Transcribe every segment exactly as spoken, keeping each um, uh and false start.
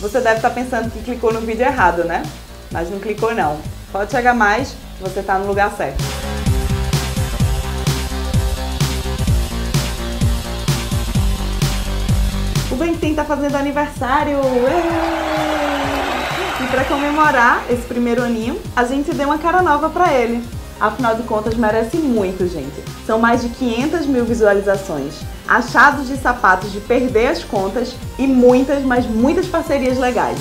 Você deve estar pensando que clicou no vídeo errado, né? Mas não clicou não. Pode chegar mais, você está no lugar certo. O Ben dez está fazendo aniversário! E para comemorar esse primeiro aninho, a gente deu uma cara nova para ele. Afinal de contas, merece muito, gente. São mais de quinhentas mil visualizações, achados de sapatos de perder as contas e muitas, mas muitas parcerias legais.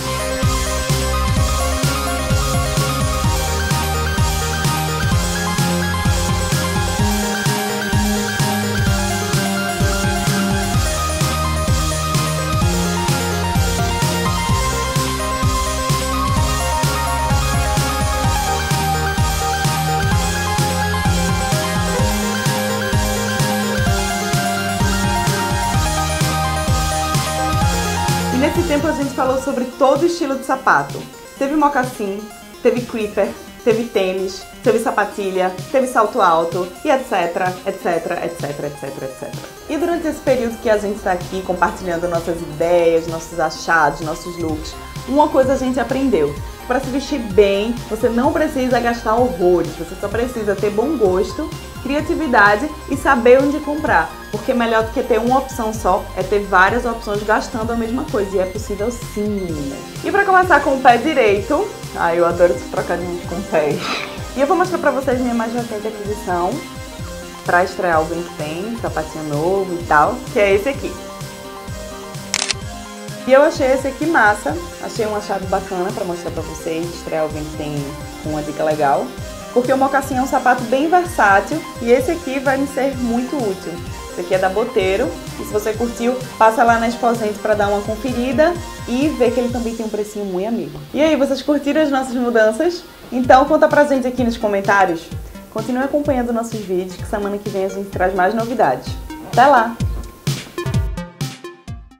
Nesse tempo a gente falou sobre todo estilo de sapato. Teve mocassim, teve creeper, teve tênis, teve sapatilha, teve salto alto e etc, etc, etc, etc, etcétera. E durante esse período que a gente está aqui compartilhando nossas ideias, nossos achados, nossos looks, uma coisa a gente aprendeu. Para se vestir bem, você não precisa gastar horrores, você só precisa ter bom gosto, criatividade e saber onde comprar. Porque melhor do que ter uma opção só é ter várias opções gastando a mesma coisa. E é possível sim, meninas. E para começar com o pé direito, ai, eu adoro esse trocadilho com pés. E eu vou mostrar pra vocês minha mais recente aquisição pra estrear o Ben dez, sapatinho novo e tal, que é esse aqui. E eu achei esse aqui massa, achei um achado bacana pra mostrar pra vocês, estrear o Ben dez com uma dica legal. Porque o mocassim é um sapato bem versátil e esse aqui vai me ser muito útil. Esse aqui é da Boteiro e se você curtiu, passa lá na Exposente para dar uma conferida e ver que ele também tem um precinho muito amigo. E aí, vocês curtiram as nossas mudanças? Então conta pra gente aqui nos comentários. Continue acompanhando nossos vídeos que semana que vem a gente traz mais novidades. Até lá!